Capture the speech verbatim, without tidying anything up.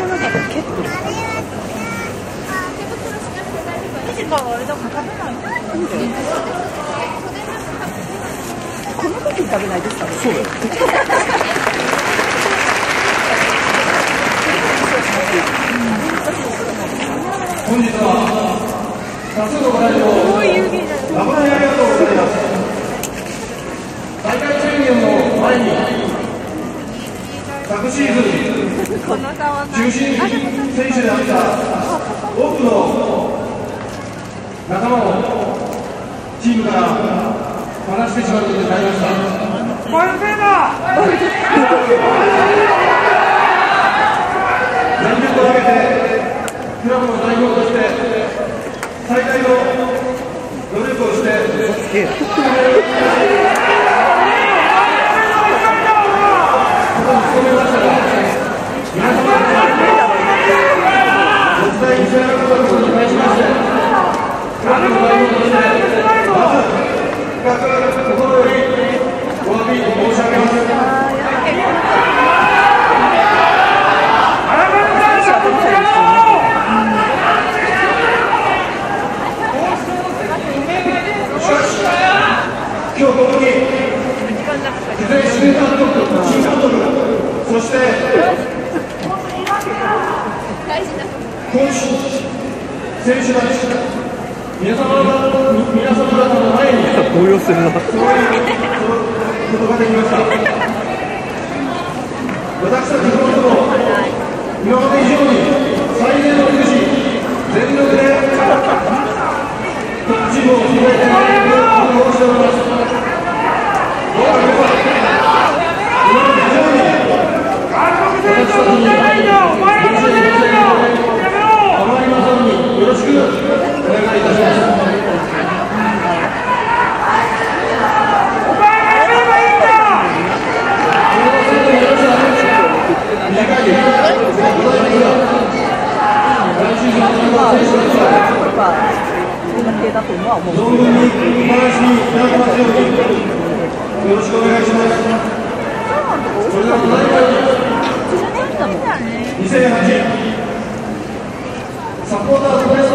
の中で結構生地からあれだから食べないこの時に食べないですかね。そう本日は多数のご来場誠にありがとうございます。大会宣言の前に昨シーズン中心選手であった多くの仲間をチームから離してしまうことになりました。全力を挙げてクラブの代表として最大の努力をして今日ここに事前指名監督、新監督、そして今週選手たち皆様方皆様方の前に動揺するなそういうことができました。私たちのことも今まで以上に最善を尽くし全力でチームを進めていくことをしております。 だとは思う。 存分にお話にいただきますようによろしくお願いします。それではただいまよりにせんはちサポーターズプレス